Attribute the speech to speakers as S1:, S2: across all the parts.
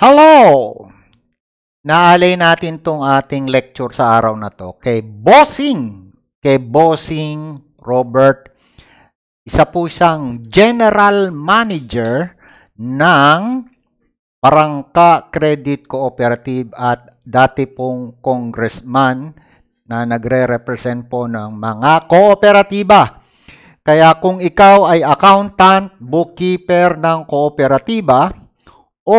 S1: Hello! Naalay natin tong ating lecture sa araw na to kay Bossing Robert. Isa po siyang General Manager ng Barangka Credit Cooperative at dati pong congressman na nagre-represent po ng mga kooperatiba. Kaya kung ikaw ay accountant, bookkeeper ng kooperatiba o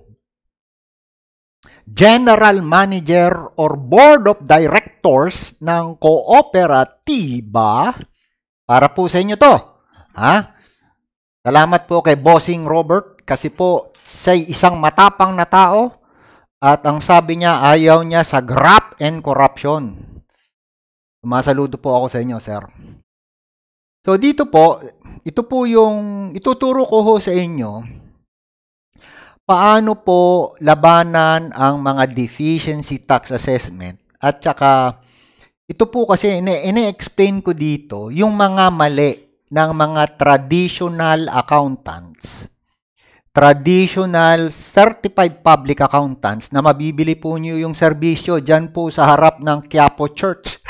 S1: General Manager or Board of Directors ng kooperatiba, para po sa inyo to. Ha? Salamat po kay Bossing Robert kasi po siya isang matapang na tao at ang sabi niya ayaw niya sa graft and corruption. Sumasaludo po ako sa inyo, sir. So dito po, ito po yung ituturo ko ho sa inyo paano po labanan ang mga deficiency tax assessment at saka ito po kasi ine-explain ko dito yung mga mali ng mga traditional accountants, traditional certified public accountants na mabibili po niyo yung serbisyo dyan po sa harap ng Quiapo Church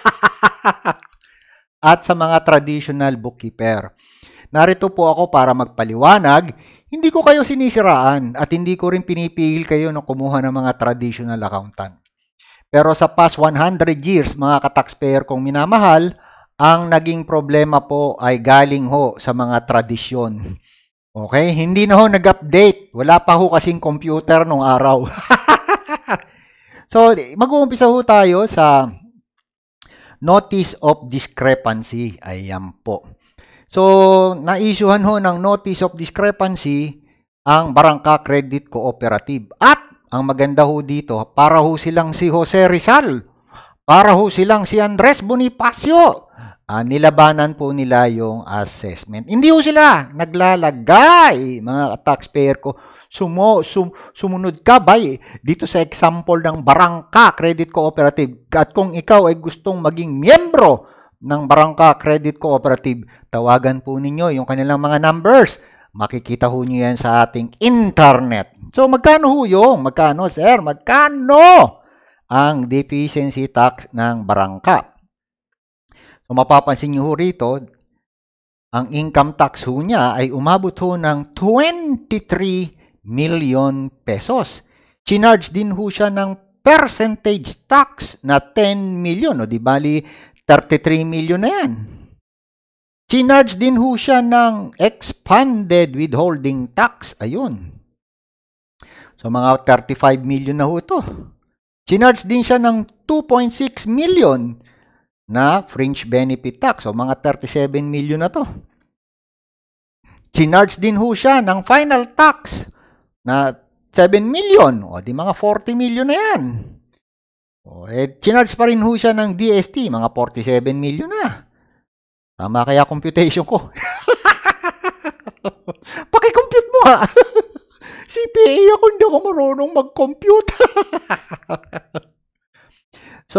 S1: at sa mga traditional bookkeeper. Narito po ako para magpaliwanag. Hindi ko kayo sinisiraan at hindi ko rin pinipigil kayo na kumuha ng mga traditional accountant. Pero sa past 100 years, mga ka-taxpayer kong minamahal, ang naging problema po ay galing ho sa mga tradisyon. Okay? Hindi na ho nag-update. Wala pa ho kasing computer nung araw. So, mag-uumpisa ho tayo sa Notice of Discrepancy. Ayan po. So, na-issuehan ho ng Notice of Discrepancy ang Barangka Credit Cooperative. At, ang maganda ho dito, para ho silang si Jose Rizal, para ho silang si Andres Bonifacio, nilabanan po nila yung assessment. Hindi ho sila naglalagay, mga taxpayer ko, sumunod ka ba dito sa example ng Barangka Credit Cooperative. At kung ikaw ay gustong maging miyembro ng Barangka Credit Cooperative, tawagan po ninyo yung kanilang mga numbers. Makikita ho nyo yan sa ating internet. So, magkano ho yung? Magkano, sir? Magkano ang deficiency tax ng barangka? So, mapapansin nyo ho rito, ang income tax ho niya ay umabot ho ng 23 million pesos. Chinarge din ho siya ng percentage tax na 10 million. O di bali, 33 million na yan. Chinarge din ho siya ng expanded withholding tax. Ayun. So, mga 35 million na ho ito. Chinarge din siya ng 2.6 million na fringe benefit tax. So, mga 37 million na to. Chinarge din ho siya ng final tax na 7 million. O, di mga 40 million na yan. Chinarge pa rin ho siya ng DST, mga 47 million na. Tama kaya computation ko? Paki-compute mo ha. CPA ako, hindi ako marunong mag-compute. So,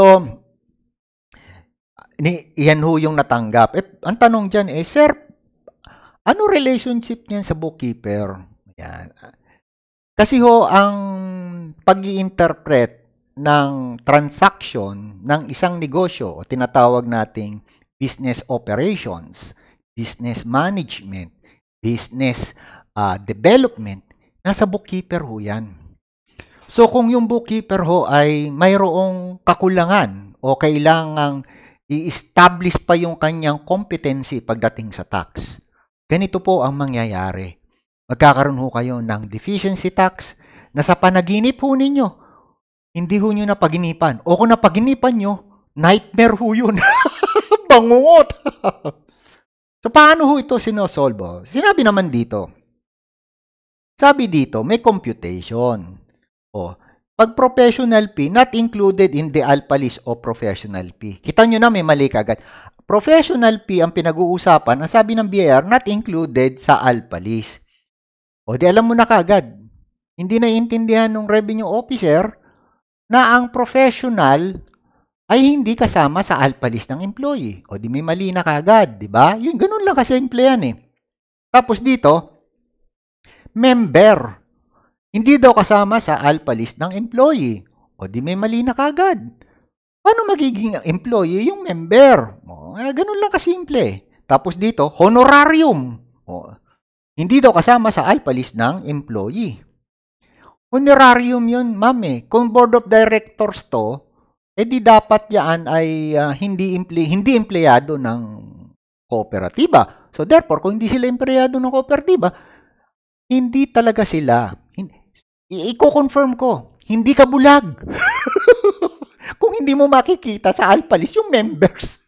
S1: yan ho yung natanggap. Ang tanong dyan sir, ano relationship niyan sa bookkeeper? Yan. Kasi ho, ang pag-i-interpret ng transaction ng isang negosyo o tinatawag nating business operations, business management, business development, nasa bookkeeper ho yan. So kung yung bookkeeper ho ay mayroong kakulangan o kailangang i-establish pa yung kanyang competency pagdating sa tax, ganito po ang mangyayari. Magkakaroon ho kayo ng deficiency tax na sa panaginip ho ninyo, hindi ho nyo napaginipan. O kung napaginipan nyo, nightmare ho yun. Bangungot. So, paano ho ito sinosolve? Sinabi naman dito. Sabi dito, may computation. O, pag professional fee, not included in the alpha list o professional fee. Kita nyo na may mali kagad. Professional fee ang pinag-uusapan, ang sabi ng BIR, not included sa alpha list. O, di alam mo na kagad. Hindi naiintindihan ng revenue officer na ang professional ay hindi kasama sa alpha list ng employee. O di may mali na kagad, di ba? Yun, ganun lang kasi simple yan eh. Tapos dito, member. Hindi daw kasama sa alpha list ng employee. O di may mali na kagad. Paano magiging employee yung member? O, ganun lang kasimple. Tapos dito, honorarium. O, hindi daw kasama sa alpha list ng employee. Honorarium yun, ma'am eh. Kung board of directors to, di dapat yan ay hindi empleyado ng kooperatiba. So therefore, kung hindi sila empleyado ng kooperatiba, hindi talaga sila. I-confirm ko, hindi ka bulag. Kung hindi mo makikita sa alpha list yung members.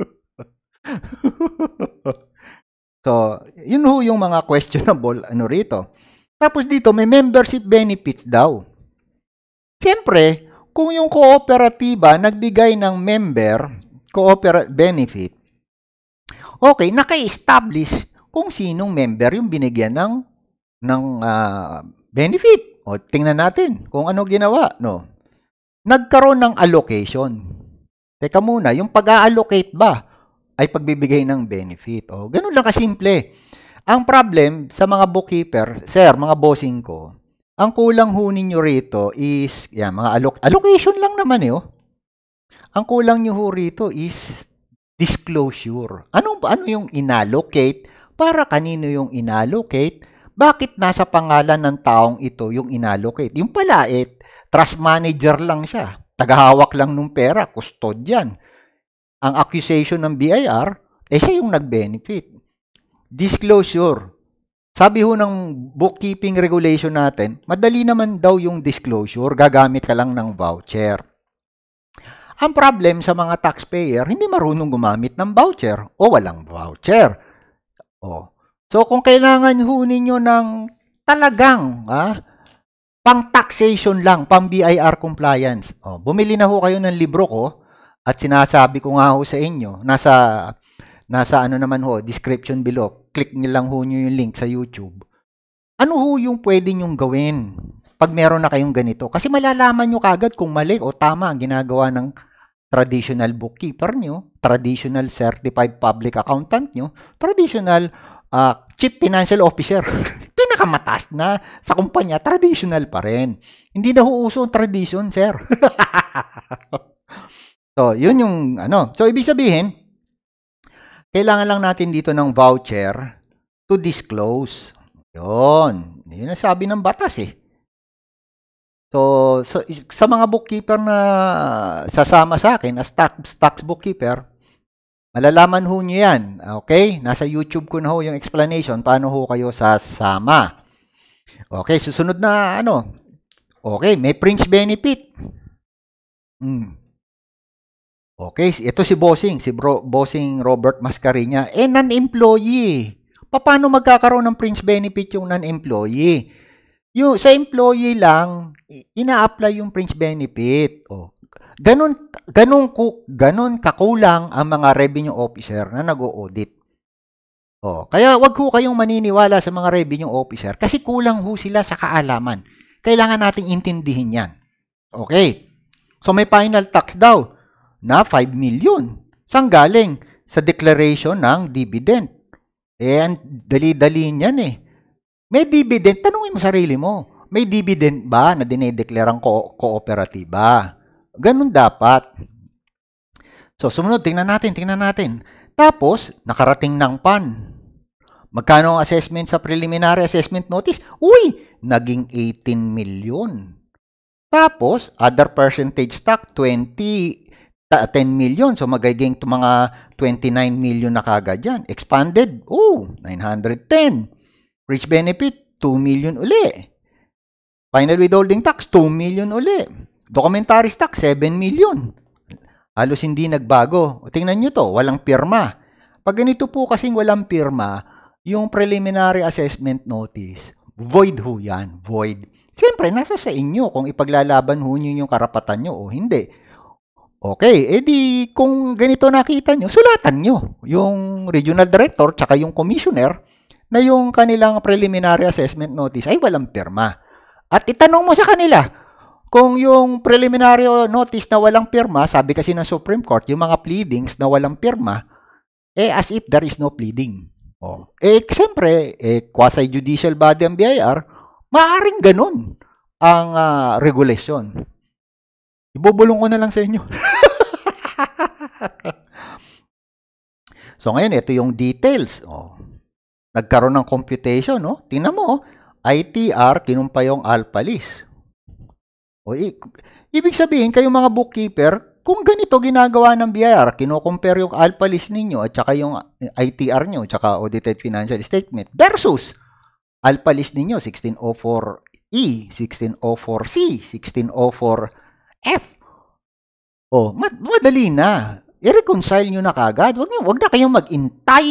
S1: So, yun ho yung mga questionable rito. Tapos dito, may membership benefits daw. Siyempre, kung yung kooperatiba nagbigay ng member benefit, okay, naka-establish kung sinong member yung binigyan ng benefit. O, tingnan natin kung ano ginawa, no? Nagkaroon ng allocation. Teka muna, yung pag-a-allocate ba ay pagbibigay ng benefit? O, ganun lang kasimple. Ang problem sa mga bookkeeper, sir, mga bossing ko, ang kulang ho ninyo rito is, yan, mga allocation lang naman eh, oh. Ang kulang nyo ho rito is disclosure. Ano yung inallocate? Para kanino yung inallocate? Bakit nasa pangalan ng taong ito yung inallocate? Yung pala, trust manager lang siya. Tagahawak lang ng pera, custodian. Ang accusation ng BIR, siya yung nag-benefit. Disclosure. Sabi ho ng bookkeeping regulation natin, madali naman daw yung disclosure, gagamit ka lang ng voucher. Ang problem sa mga taxpayer, hindi marunong gumamit ng voucher o walang voucher. So, kung kailangan ho ninyo ng talagang pang-taxation lang, pang-BIR compliance, bumili na ho kayo ng libro ko at sinasabi ko nga ho sa inyo, nasa ano naman ho, description below, click nyo lang ho nyo yung link sa YouTube. Ano ho yung pwede nyong gawin pag meron na kayong ganito? Kasi malalaman nyo kagad kung mali o tama ang ginagawa ng traditional bookkeeper nyo, traditional certified public accountant nyo, traditional chief financial officer. Pinakamataas na sa kumpanya, traditional pa rin. Hindi na ho uso ang tradition, sir. So, yun yung So, ibig sabihin, kailangan lang natin dito ng voucher to disclose. Yun. Yun ang sabi ng batas eh. So, sa mga bookkeeper na sasama sa akin as tax bookkeeper, malalaman ho nyo yan. Okay? Nasa YouTube ko na ho yung explanation paano ho kayo sasama. Okay, susunod na Okay, may fringe benefit. Okay, ito si Bossing, Bossing Robert Mascareña. non-employee. Paano magkakaroon ng fringe benefit yung non-employee? Sa employee lang, ina-apply yung fringe benefit. Ganun kakulang ang mga revenue officer na nag-o-audit. Kaya wag ho kayong maniniwala sa mga revenue officer kasi kulang ho sila sa kaalaman. Kailangan nating intindihin yan. Okay. So may final tax daw na 5 million. Saan galing? Sa declaration ng dividend. Dali-dali niyan eh. May dividend, tanungin mo sarili mo, may dividend ba na dinedeklarang kooperatiba? Ganun dapat. So, sumunod, tingnan natin. Tapos, nakarating ng PAN. Magkano ang assessment sa preliminary assessment notice? Uy, naging 18 million. Tapos, other percentage tax, 10 million. So, magiging mga 29 million na kagad yan. Expanded, 910. Rich benefit, 2 million uli. Final withholding tax, 2 million uli. Documentary tax, 7 million. Halos hindi nagbago. Tingnan nyo to, walang pirma. Pag ganito po kasing walang pirma, yung preliminary assessment notice, void ho yan, void. Siyempre, nasa sa inyo kung ipaglalaban ho nyo yung karapatan nyo o hindi. Okay, edi kung ganito nakita nyo, sulatan nyo yung regional director tsaka yung commissioner na yung kanilang preliminary assessment notice ay walang pirma. At itanong mo sa kanila kung yung preliminary notice na walang pirma, sabi kasi ng Supreme Court, yung mga pleadings na walang pirma, as if there is no pleading. Siyempre, quasi-judicial body ang BIR, Maaaring ganun ang regulation. Ibubulong ko na lang sa inyo. So ngayon, ito yung details. Nagkaroon ng computation. Tingnan mo, ITR, kinumpa yung alpha list. Ibig sabihin, kayong mga bookkeeper, kung ganito ginagawa ng BIR, kino-compare yung alpha list ninyo at saka yung ITR nyo, at saka audited financial statement versus alpha list ninyo, 1604E, 1604C, 1604F. Madali na. I-reconcile nyo na kagad. Wag na kayong mag-intay.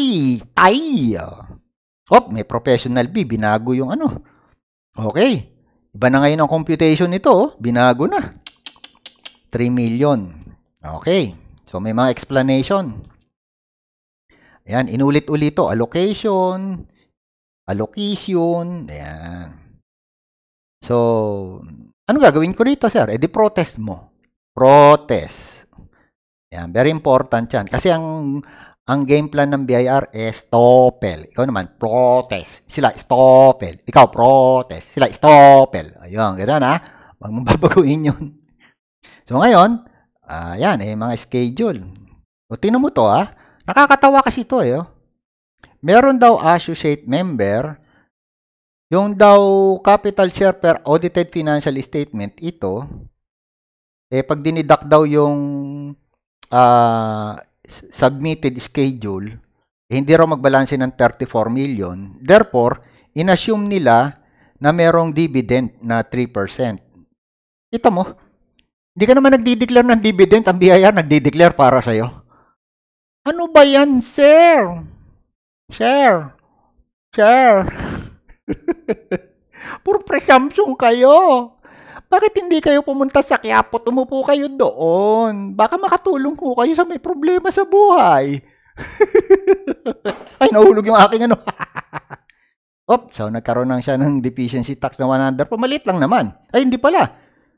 S1: May professional B, binago yung ano. Okay. Iba na ngayon ang computation nito, binago na. 3 million. Okay. So, may mga explanation. Ayan, inulit-ulit to. Allocation. Ayan. So, ano gagawin ko rito, sir? Di protest mo. Protest. Ayan, very important yan. Kasi ang game plan ng BIR is stoppel. Ikaw naman, protest. Sila, stoppel. Ikaw, protest. Sila, stoppel. Ayun, gano'n ha. Huwag mong babaguhin yun. So, ngayon, yan, mga schedule. O, tingnan mo to ha. Nakakatawa kasi to Meron daw associate member, yung daw capital share per audited financial statement, ito, pag dinidak daw yung submitted schedule, hindi raw magbalanse ng 34 million. Therefore, inassume nila na merong dividend na 3%. Kita mo, hindi ka naman nagdi-declare ng dividend, ang BIR nagdi-declare para sa'yo. Ano ba yan, sir? Sir. Puro presumption kayo. Bakit hindi kayo pumunta sa Quiapo? Umupo kayo doon. Baka makatulong ko kayo sa may problema sa buhay. Ay, nahulog yung aking ano. So nagkaroon lang siya ng deficiency tax na 100. Pamalit lang naman. Ay, hindi pala.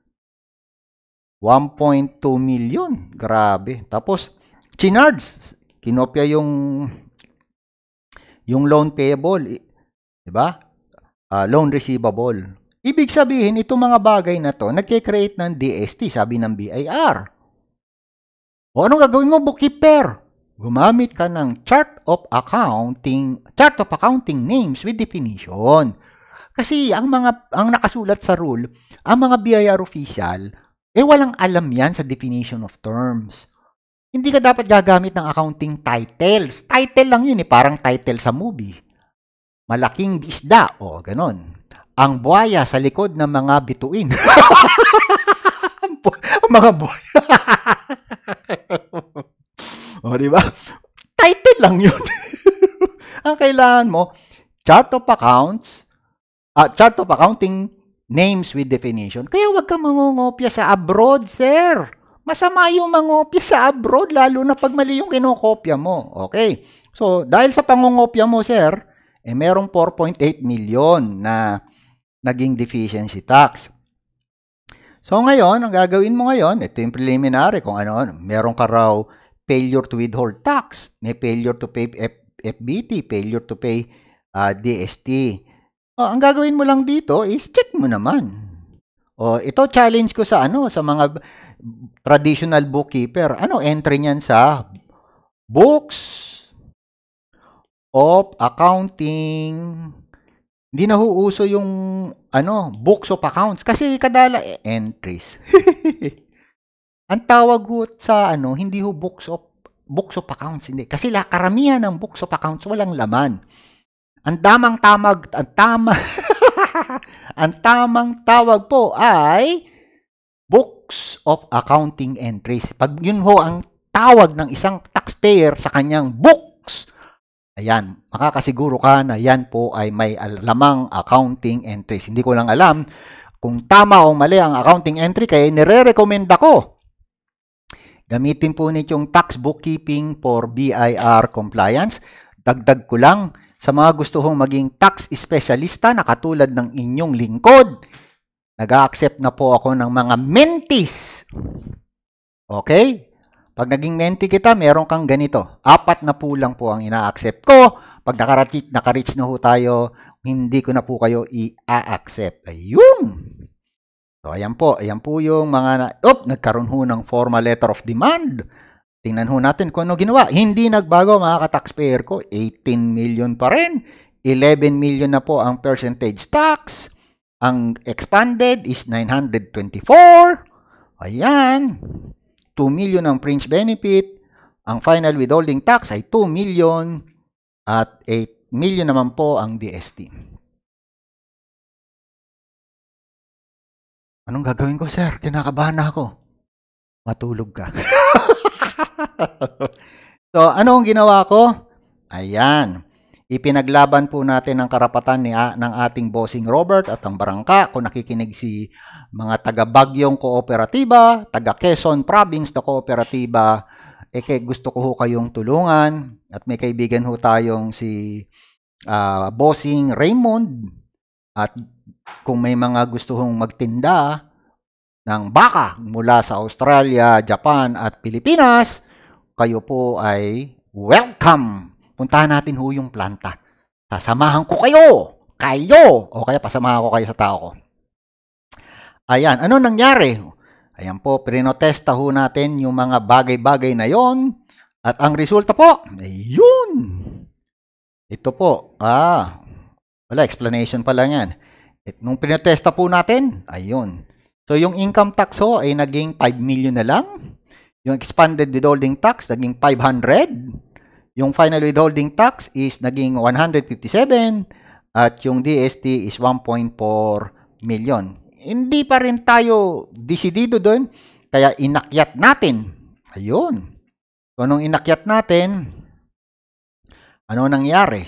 S1: 1.2 million. Grabe. Tapos, chinards. Kinopya yung loan payable. Diba? Loan receivable. Ibig sabihin, itong mga bagay na to, nagkikreate ng DST, sabi ng BIR. Anong gagawin mo, bookkeeper? Gumamit ka ng chart of accounting names with definition. Kasi ang nakasulat sa rule, ang mga BIR official, walang alam yan sa definition of terms. Hindi ka dapat gagamit ng accounting titles. Title lang yun, parang title sa movie. Malaking isda, ganon. Ang buhaya sa likod ng mga bituin. Mga buhaya. Diba? Title lang yun. Ang kailangan mo, chart of accounting names with definition. Kaya wag kang mangungopya sa abroad, sir. Masama yung mangopya sa abroad, lalo na pag mali yung kinokopya mo. Okay. So, dahil sa pangungopya mo, sir, merong 4.8 million na naging deficiency tax. So ngayon, ang gagawin mo ngayon, ito yung preliminary kung ano, meron ka raw failure to withhold tax, may failure to pay FBT, failure to pay DST. Ang gagawin mo lang dito is check mo naman. Ito challenge ko sa sa mga traditional bookkeeper. Ano entry niyan sa books of accounting? Hindi na huuso yung books of accounts kasi kadala entries. Ang tawag sa hindi books of accounts, hindi. Kasi karamihan ng books of accounts walang laman. Ang tamang tawag po ay books of accounting entries. Pag yun ang tawag ng isang taxpayer sa kanyang books, ayan, makakasiguro ka na yan po ay may lamang accounting entries. Hindi ko lang alam kung tama o mali ang accounting entry, kaya nire-recommend ako. Gamitin po ninyong tax bookkeeping for BIR compliance. Dagdag ko lang, sa mga gusto hong maging tax specialista na katulad ng inyong lingkod, nag-a-accept na po ako ng mga mentees. Okay? Pag naging mentee kita, meron kang ganito. 4 na po lang po ang ina-accept ko. Pag naka-reach na ho tayo, hindi ko na po kayo i-accept. Ayun! So, ayan po yung mga, nagkaroon ho ng formal letter of demand. Tingnan ho natin kung ano ginawa. Hindi nagbago mga ka-taxpayer ko, 18 million pa rin. 11 million na po ang percentage tax. Ang expanded is 924. Ayan. 2 million ang fringe benefit. Ang final withholding tax ay 2 million. At 8 million naman po ang DST. Anong gagawin ko, sir? Kinakabahan na ako. Matulog ka. So, ano ang ginawa ko? Ayan. Ipinaglaban po natin ang karapatan ng ating bossing Robert at ang barangka. Kung nakikinig si mga taga-Bagyong Kooperatiba, taga-Quezon Province na Kooperatiba, gusto ko ho kayong tulungan. At may kaibigan ho tayong si bossing Raymond. At kung may mga gusto hong magtinda ng baka mula sa Australia, Japan at Pilipinas, kayo po ay welcome. Puntahan natin ho yung planta. Sasamahan ko kayo. O kaya pasamahan ko kayo sa tao ko. Ayan, ano nangyari? Ayan po, pinotesta ho natin yung mga bagay-bagay na yon. At ang resulta po, ayun. Ito po, wala, explanation pa lang yan. Nung pinotesta po natin, ayun. So, yung income tax ho ay naging 5 million na lang. Yung expanded withholding tax, naging 500. Yung final withholding tax is naging 157. At yung DST is 1.4 million. Hindi pa rin tayo desidido doon. Kaya inakyat natin. Ayun. So, nung inakyat natin, ano nangyari?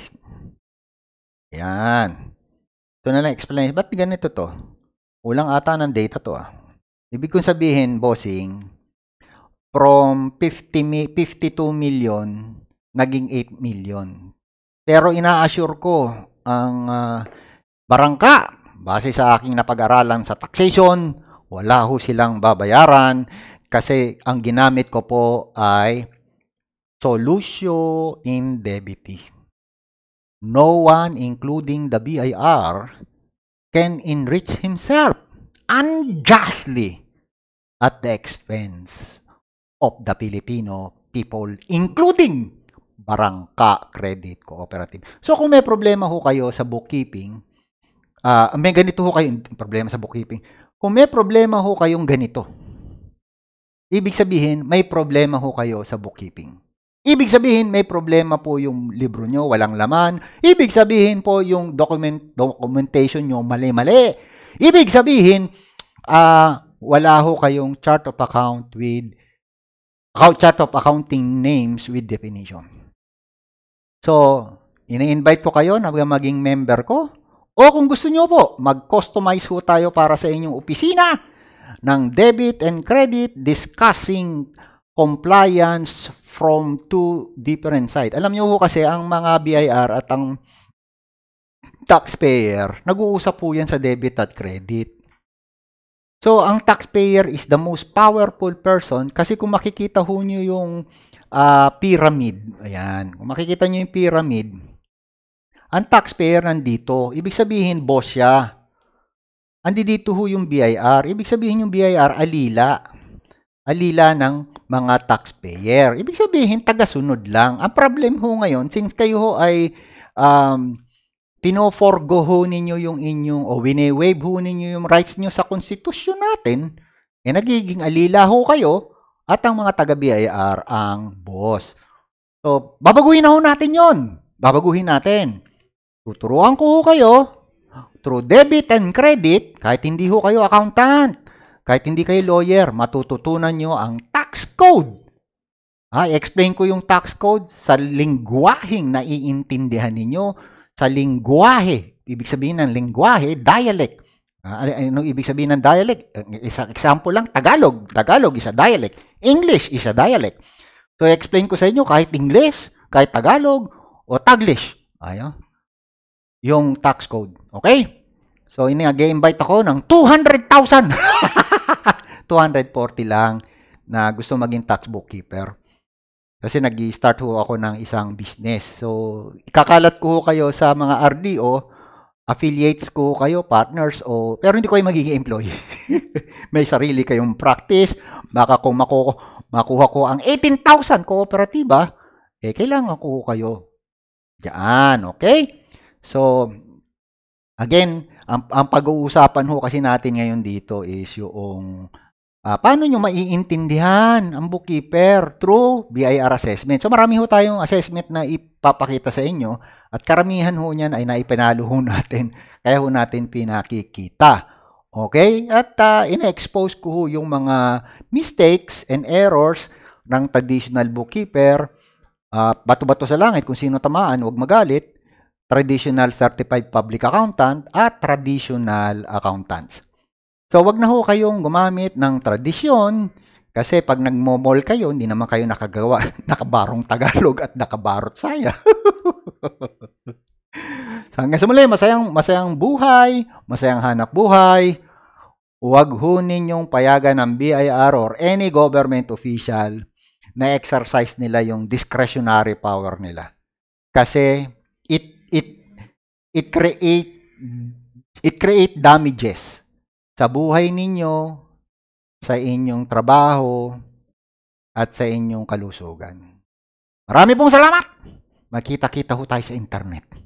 S1: Ayan. Ito na lang explain. Ba't ganito to? Ulang ata ng data to Ibig kong sabihin, bossing, from 52 million, naging 8 million. Pero ina-assure ko, ang barangka, base sa aking napag-aralan sa taxation, wala ho silang babayaran kasi ang ginamit ko po ay solutio indebiti. No one, including the BIR, can enrich himself unjustly at the expense of the Filipino people, including barangka credit cooperative. So, kung may problema ho kayo sa bookkeeping, may ganito ho kayo, problema sa bookkeeping. Kung may problema ho kayong ganito, ibig sabihin, may problema ho kayo sa bookkeeping. Ibig sabihin, may problema po yung libro nyo, walang laman. Ibig sabihin po, yung documentation nyo, mali-mali. Ibig sabihin, wala ho kayong chart of account with chart of accounting names with definition. So, ini-invite ko kayo na maging member ko. O kung gusto nyo po, mag-customize ho tayo para sa inyong opisina ng debit and credit discussing compliance from two different sides. Alam nyo ho kasi, ang mga BIR at ang taxpayer, nag-uusap po yan sa debit at credit. So, ang taxpayer is the most powerful person kasi kung makikita ho nyo yung pyramid, ayan, kung makikita nyo yung pyramid, ang taxpayer nandito, ibig sabihin boss siya. Andi dito ho yung BIR, ibig sabihin yung BIR alila. Alila ng mga taxpayer. Ibig sabihin, tagasunod lang. Ang problem ho ngayon, since kayo ho ay pinoforgo ho ninyo yung inyong, o wine-waive ho ninyo yung rights nyo sa konstitusyon natin, nagiging alila ho kayo, at ang mga taga-BIR ang boss. So, babaguhin na ho natin yon. Babaguhin natin. Tuturuan ko ho kayo, through debit and credit, kahit hindi ho kayo accountant, kahit hindi kayo lawyer, matututunan nyo ang tax code. I-explain ko yung tax code sa lingwaheng naiintindihan ninyo, sa lingwahe. Ibig sabihin ng lingwahe, dialect. Ano ibig sabihin ng dialect? Isang example lang, Tagalog. Tagalog is a dialect. English is a dialect. So, i-explain ko sa inyo kahit English, kahit Tagalog, o Taglish. Ayun. Yung tax code. Okay? So, i-invite ako ng 200,000. 240 lang na gusto maging tax bookkeeper. Kasi nag-i-start ho ako ng isang business. So, ikakalat ko ho kayo sa mga RDO affiliates ko kayo, partners, pero hindi ko kayo magiging employee. May sarili kayong practice. Baka kung makuha ko ang 18,000 kooperatiba, kailangan ko kayo diyan, okay? So, again, ang pag-uusapan ho kasi natin ngayon dito is yung paano nyo maiintindihan ang bookkeeper through BIR assessment. So marami ho tayong assessment na ipapakita sa inyo at karamihan ho niyan ay naipinalo ho natin. Kaya ho natin pinakikita. Okay? At ina-expose ko ho yung mga mistakes and errors ng traditional bookkeeper. Bato-bato sa langit kung sino tamaan, huwag magalit. Traditional certified public accountant at traditional accountants. So, wag na ho kayong gumamit ng tradisyon kasi pag nagmo-mall kayo, hindi naman kayo nakabarong Tagalog at nakabarot saya. So, hanggang sa muli, masayang buhay, masayang hanap buhay. Huwag ho ninyong payagan ng BIR or any government official na exercise nila yung discretionary power nila. Kasi it create damages sa buhay ninyo, sa inyong trabaho, at sa inyong kalusugan. Marami pong salamat! Makita-kita ho tayo sa internet.